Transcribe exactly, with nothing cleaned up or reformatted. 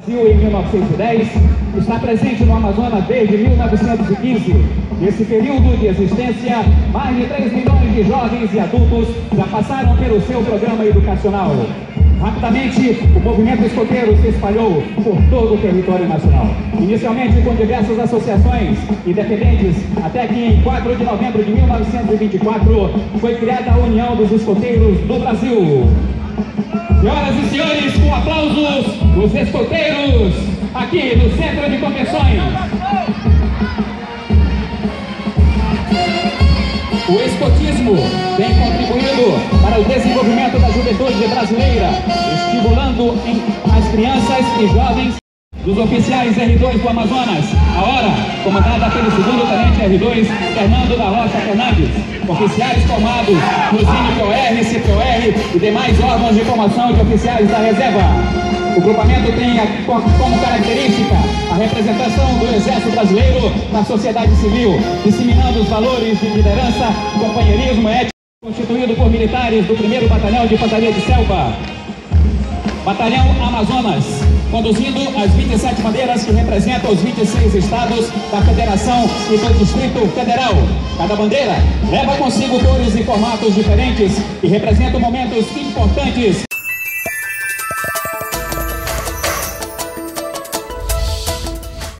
Em mil novecentos e dez, está presente no Amazonas desde mil novecentos e quinze. Nesse período de existência, mais de três milhões de jovens e adultos já passaram pelo seu programa educacional. Rapidamente, o movimento escoteiro se espalhou por todo o território nacional. Inicialmente com diversas associações independentes, até que em quatro de novembro de mil novecentos e vinte e quatro foi criada a União dos Escoteiros do Brasil. Senhoras e senhores, com aplausos, os escoteiros, aqui no Centro de Convenções. O escotismo tem contribuído para o desenvolvimento da juventude brasileira, estimulando em, as crianças e jovens dos oficiais R dois do Amazonas, a hora comandada pelo segundo tenente R dois, Fernando da Rocha Fernandes, oficiais formados no CINE-POR, C-POR e demais órgãos de formação de oficiais da reserva. O grupamento tem a, como característica a representação do Exército Brasileiro na sociedade civil, disseminando os valores de liderança, companheirismo ético, constituído por militares do primeiro Batalhão de Infantaria de Selva, Batalhão Amazonas, conduzindo as vinte e sete bandeiras que representam os vinte e seis estados da Federação e do Distrito Federal. Cada bandeira leva consigo cores e formatos diferentes e representam momentos importantes